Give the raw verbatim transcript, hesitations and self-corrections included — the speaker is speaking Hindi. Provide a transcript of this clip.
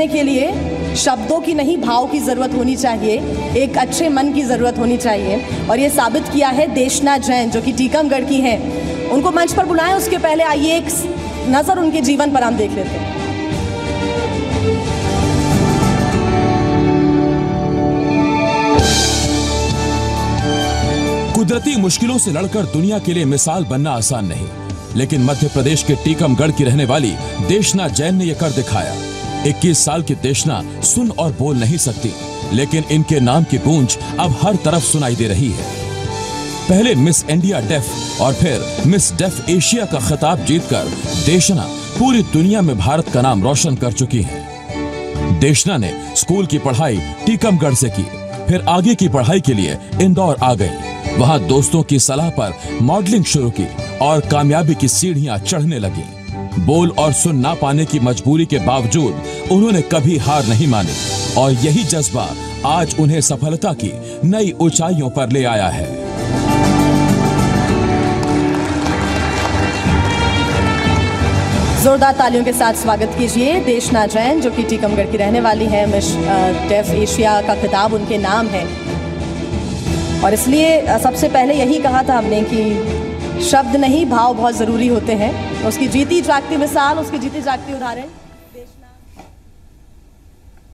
के लिए शब्दों की नहीं, भाव की ज़रूरत होनी चाहिए, एक अच्छे मन की ज़रूरत होनी चाहिए। और ये साबित किया है देशना जैन, जो कि टीकमगढ़ की हैं। उनको मंच पर बुलाएं, उसके पहले आइए एक नज़र उनके जीवन पर हम देख लेते हैं। कुदरती मुश्किलों से लड़कर दुनिया के लिए मिसाल बनना आसान नहीं, लेकिन मध्य प्रदेश के टीकमगढ़ की रहने वाली देशना जैन ने यह कर दिखाया। इक्कीस साल की देशना सुन और बोल नहीं सकती, लेकिन इनके नाम की गूंज अब हर तरफ सुनाई दे रही है। पहले मिस इंडिया डेफ और फिर मिस डेफ एशिया का खिताब जीतकर देशना पूरी दुनिया में भारत का नाम रोशन कर चुकी हैं। देशना ने स्कूल की पढ़ाई टीकमगढ़ से की, फिर आगे की पढ़ाई के लिए इंदौर आ गई। वहां दोस्तों की सलाह पर मॉडलिंग शुरू की और कामयाबी की सीढ़ियां चढ़ने लगी। बोल और सुन ना पाने की मजबूरी के बावजूद उन्होंने कभी हार नहीं मानी, और यही जज्बा आज उन्हें सफलता की नई ऊंचाइयों पर ले आया है। जोरदार तालियों के साथ स्वागत कीजिए देशना जैन, जो कि टीकमगढ़ की रहने वाली है। मिस डेफ एशिया का खिताब उनके नाम है, और इसलिए सबसे पहले यही कहा था हमने कि शब्द नहीं, भाव बहुत ज़रूरी होते हैं। उसकी जीती जागती मिसाल, उसकी जीती जागती उदाहरण